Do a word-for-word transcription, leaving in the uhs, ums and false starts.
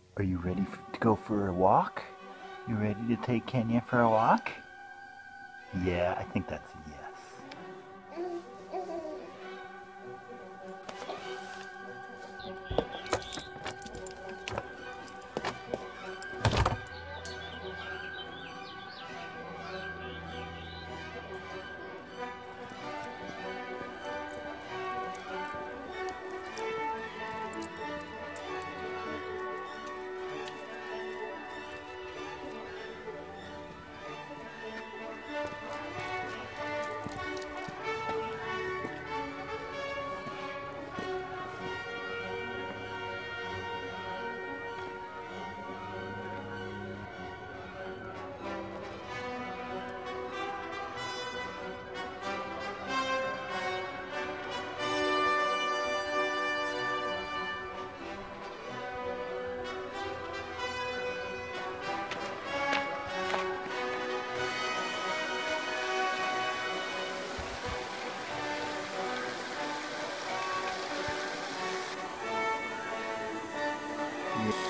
Are you ready for, to go for a walk? You ready to take Kenya for a walk? Yeah, I think that's a yes. Yeah.